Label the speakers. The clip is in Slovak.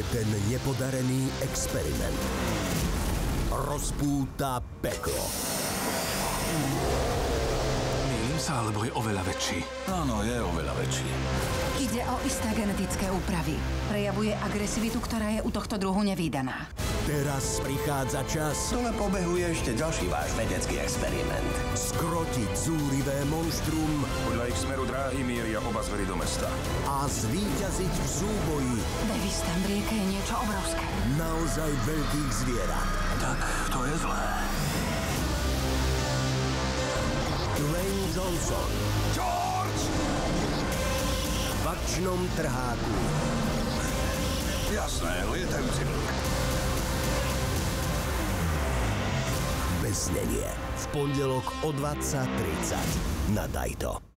Speaker 1: je ten nepodarený experiment. Rozpúta peklo.
Speaker 2: Mýlim sa, alebo je oveľa väčší?
Speaker 3: Áno, je oveľa väčší.
Speaker 4: Ide o isté genetické úpravy. Prejavuje agresivitu, ktorá je u tohto druhu nevídaná.
Speaker 1: Teraz prichádza čas
Speaker 3: Dole pobehuje ešte ďalší váš vedecký experiment.
Speaker 1: skrotiť zúrivé monštrum
Speaker 5: Podľa ich smeru dráhy míria oba zvery do mesta.
Speaker 1: a zvíťaziť v súboji
Speaker 4: Davis, tam v rieke je niečo obrovské.
Speaker 1: naozaj veľkých zvierat.
Speaker 3: Tak, to je zlé.
Speaker 1: Dwayne Johnson
Speaker 3: George!
Speaker 1: v akčnom trháku.
Speaker 3: Jasné, lietajúci vlk.
Speaker 1: Bez znenie. V pondelok o 20:30 na Dajto.